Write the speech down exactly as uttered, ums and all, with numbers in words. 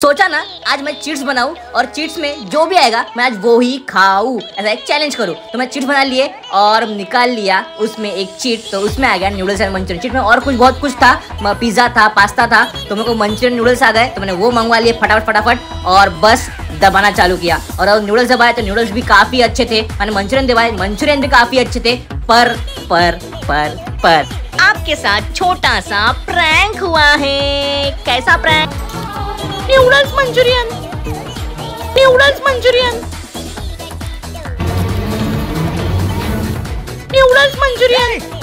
सोचा ना आज मैं चिट्स बनाऊं और चिट्स में जो भी आएगा मैं आज वो ही खाऊं, ऐसा एक चैलेंज करूं। तो मैं चिट्स बना लिए और निकाल लिया उसमें एक चिट, तो उसमें आ गया नूडल्स एंड मंचूरियन। चिट में और कुछ बहुत कुछ था, पिज्जा था, पास्ता था, तो मेरे को मंचूरियन नूडल्स आ गए तो मैंने वो मंगवा लिए फटाफट फटाफट और बस दबाना चालू किया। और नूडल्स दबाए तो नूडल्स भी काफी अच्छे थे, मैंने मंचूरियन दबाए मंचूरियन भी काफी अच्छे थे। पर पर पर पर आपके साथ छोटा सा प्रैंक हुआ है। कैसा prank? Noodles Manchurian, noodles Manchurian, noodles Manchurian.